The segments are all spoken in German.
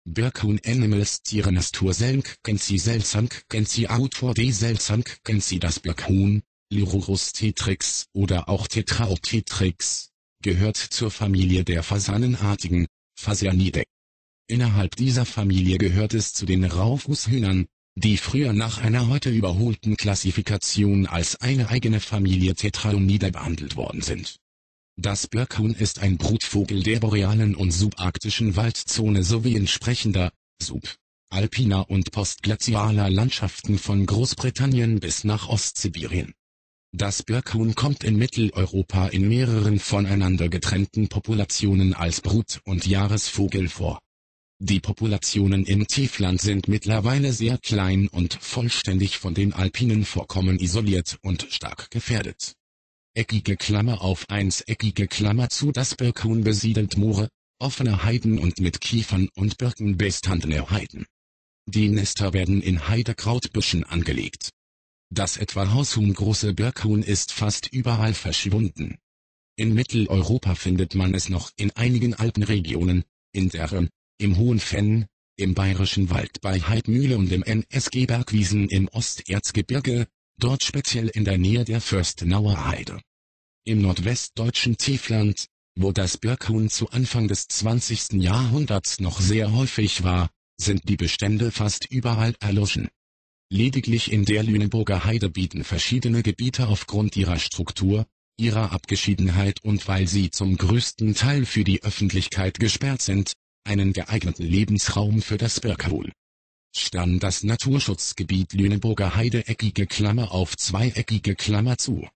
Birkhuhn Animals Tiere Natur Selmkensi Selsamkensi Autor de Selsamkensi. Das Birkhuhn, Lyrurus tetrix oder auch Tetraopteryx, gehört zur Familie der fasanenartigen Phasianidae. Innerhalb dieser Familie gehört es zu den Raufußhühnern, die früher nach einer heute überholten Klassifikation als eine eigene Familie Tetraonidae behandelt worden sind. Das Birkhuhn ist ein Brutvogel der borealen und subarktischen Waldzone sowie entsprechender, subalpiner und postglazialer Landschaften von Großbritannien bis nach Ostsibirien. Das Birkhuhn kommt in Mitteleuropa in mehreren voneinander getrennten Populationen als Brut- und Jahresvogel vor. Die Populationen im Tiefland sind mittlerweile sehr klein und vollständig von den alpinen Vorkommen isoliert und stark gefährdet. Eckige Klammer auf 1 eckige Klammer zu. Das Birkhuhn besiedelt Moore, offene Heiden und mit Kiefern und Birken bestandene Heiden. Die Nester werden in Heidekrautbüschen angelegt. Das etwa haushuhngroße Birkhuhn ist fast überall verschwunden. In Mitteleuropa findet man es noch in einigen Alpenregionen, in Därren, im Hohen Fenn, im Bayerischen Wald bei Heidmühle und im NSG-Bergwiesen im Osterzgebirge, dort speziell in der Nähe der Fürstenauer Heide. Im nordwestdeutschen Tiefland, wo das Birkhuhn zu Anfang des 20. Jahrhunderts noch sehr häufig war, sind die Bestände fast überall erloschen. Lediglich in der Lüneburger Heide bieten verschiedene Gebiete aufgrund ihrer Struktur, ihrer Abgeschiedenheit und weil sie zum größten Teil für die Öffentlichkeit gesperrt sind, einen geeigneten Lebensraum für das Birkhuhn. Stern das Naturschutzgebiet Lüneburger Heide eckige Klammer auf 2 eckige Klammer zu,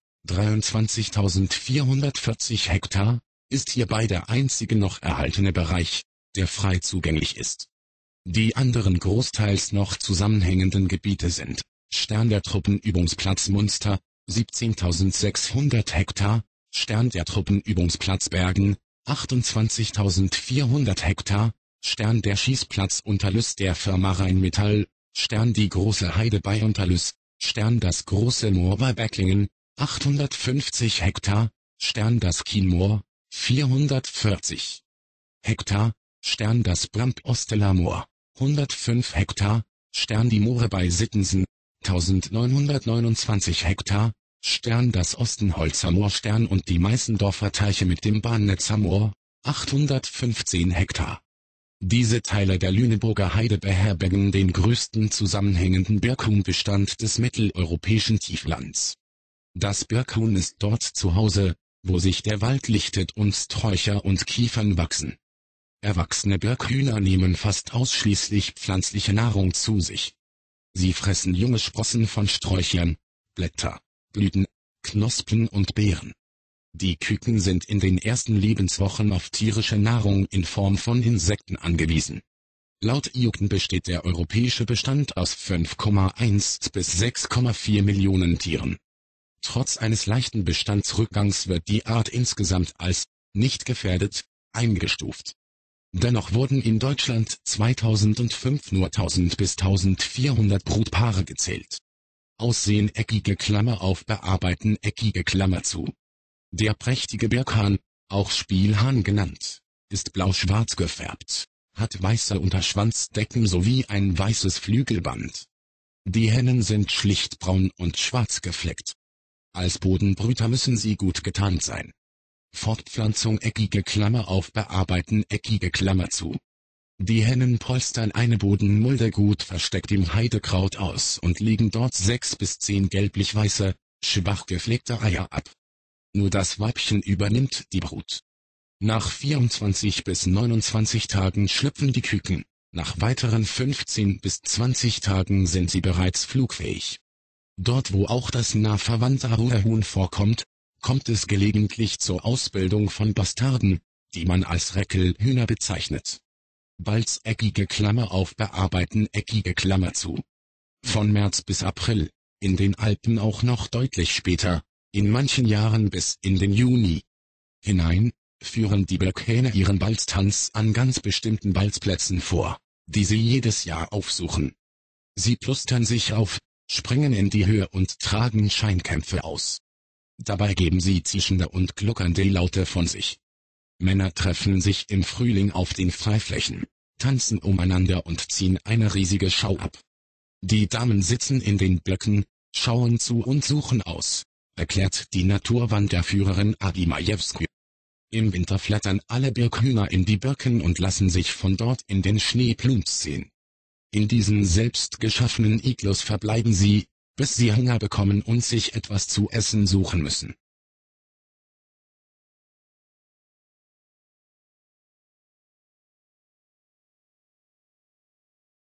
23.440 Hektar, ist hierbei der einzige noch erhaltene Bereich, der frei zugänglich ist. Die anderen großteils noch zusammenhängenden Gebiete sind Stern der Truppenübungsplatz Munster, 17.600 Hektar, Stern der Truppenübungsplatz Bergen, 28.400 Hektar, Stern der Schießplatz Unterlüß der Firma Rheinmetall, Stern die Große Heide bei Unterlüß, Stern das Große Moor bei Becklingen, 850 Hektar, Stern das Kienmoor, 440 Hektar, Stern das Bramp-Osteler Moor, 105 Hektar, Stern die Moore bei Sittensen, 1929 Hektar, Stern das Ostenholzer Moor Stern und die Meißendorfer Teiche mit dem Bahnnetzer Moor, 815 Hektar. Diese Teile der Lüneburger Heide beherbergen den größten zusammenhängenden Birkhuhnbestand des mitteleuropäischen Tieflands. Das Birkhuhn ist dort zu Hause, wo sich der Wald lichtet und Sträucher und Kiefern wachsen. Erwachsene Birkhühner nehmen fast ausschließlich pflanzliche Nahrung zu sich. Sie fressen junge Sprossen von Sträuchern, Blätter, Blüten, Knospen und Beeren. Die Küken sind in den ersten Lebenswochen auf tierische Nahrung in Form von Insekten angewiesen. Laut IUCN besteht der europäische Bestand aus 5,1 bis 6,4 Millionen Tieren. Trotz eines leichten Bestandsrückgangs wird die Art insgesamt als nicht gefährdet eingestuft. Dennoch wurden in Deutschland 2005 nur 1000 bis 1400 Brutpaare gezählt. Aussehen eckige Klammer auf bearbeiten eckige Klammer zu. Der prächtige Birkhahn, auch Spielhahn genannt, ist blau-schwarz gefärbt, hat weiße Unterschwanzdecken sowie ein weißes Flügelband. Die Hennen sind schlicht braun und schwarz gefleckt. Als Bodenbrüter müssen sie gut getarnt sein. Fortpflanzung eckige Klammer auf bearbeiten eckige Klammer zu. Die Hennen polstern eine Bodenmulde gut versteckt im Heidekraut aus und legen dort 6 bis 10 gelblich-weiße, schwach gepflegte Eier ab. Nur das Weibchen übernimmt die Brut. Nach 24 bis 29 Tagen schlüpfen die Küken, nach weiteren 15 bis 20 Tagen sind sie bereits flugfähig. Dort wo auch das nah verwandte Ruhrhuhn vorkommt, kommt es gelegentlich zur Ausbildung von Bastarden, die man als Reckelhühner bezeichnet. Balz eckige Klammer auf bearbeiten eckige Klammer zu. Von März bis April, in den Alpen auch noch deutlich später, in manchen Jahren bis in den Juni hinein, führen die Birkhähne ihren Balztanz an ganz bestimmten Balzplätzen vor, die sie jedes Jahr aufsuchen. Sie plustern sich auf, springen in die Höhe und tragen Scheinkämpfe aus. Dabei geben sie zischende und gluckernde Laute von sich. Männer treffen sich im Frühling auf den Freiflächen, tanzen umeinander und ziehen eine riesige Schau ab. Die Damen sitzen in den Blöcken, schauen zu und suchen aus, erklärt die Naturwanderführerin Agi Majewski. Im Winter flattern alle Birkhühner in die Birken und lassen sich von dort in den Schnee plumps sehen. In diesen selbst geschaffenen Iglus verbleiben sie, bis sie Hunger bekommen und sich etwas zu essen suchen müssen.